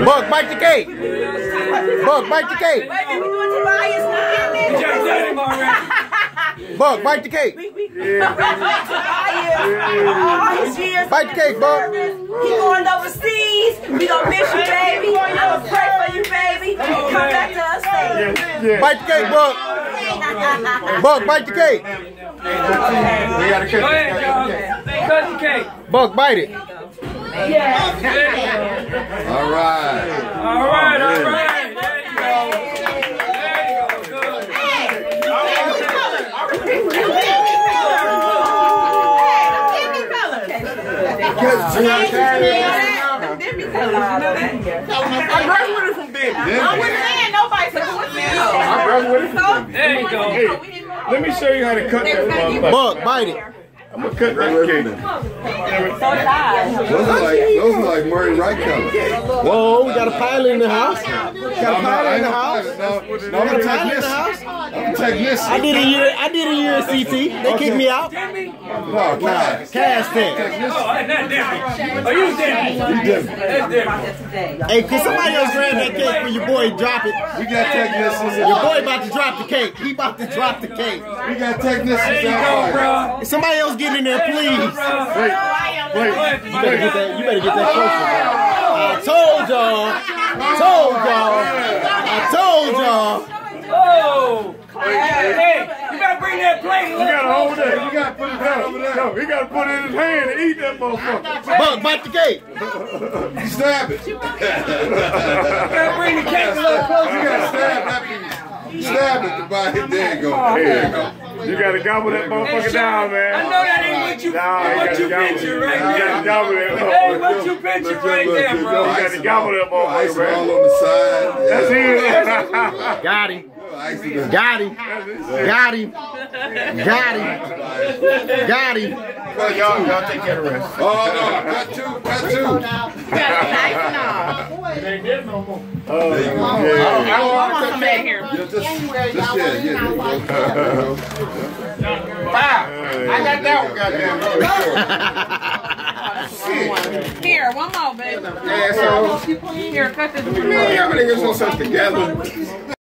Buck, bite the cake. Buck, bite the cake. Baby, we doing Tobias now. We just done him already. Buck, bite the cake. Bite the cake, Buck. He going overseas. We gonna miss you, baby. I'ma pray for you, baby. Come back to us, baby. Bite the cake, Buck. Buck, bite the cake. Go ahead, y'all. Cut the cake. Buck, bite it. Yeah. All right. All right, all right. There you go. There you go. I graduated from Denby. I wasn't saying nobody said what's I graduated from Denby. There you go. Hey, let me show you how to cut that motherfucker. Buck, bite it. I'm gonna cut that cake. Those are like Murray Wright colors. Whoa, we got a pilot in the house. Got a pilot in the house. No, Got a pilot in the house. I'm technician. I did a year at CT. They kicked me out. No, Cass. Cash thing. Oh, not Debbie. Oh, you Debbie. That's Debbie. Hey, could somebody else grab that cake when your boy drop it? We got technicians. Your boy about to drop the cake. He about to drop the cake. We got technicians There you go, outside. bro. Somebody else get in there, please. Wait. You better get that closer, bro. I told y'all. Oh! Hey, you gotta bring that plate. You gotta hold that. You gotta put it down over there. No, he gotta put it in his hand and eat that motherfucker. Buck, bite the cake. Stab it. You gotta bring the cake a little closer. You gotta stab that piece. Stab it to buy it. There you go. There you go. You gotta gobble that motherfucker down, man. I know that ain't what you picture right You gotta there. gobble that Hey, motherfucker. what you picture right there, bro? You gotta gobble that Ice motherfucker, all man. on the side. That's it. Got him. Ice it. Got him. Got him. Got him. Got him. Y'all take care of the rest. Oh, no. Cut two. Cut two. Oh, There you go. yeah. Yeah, just yeah, there you go. I got that one, goddamn. Here, one more, baby. Asshole. Here, cut this. Man, y'all niggas don't sit together.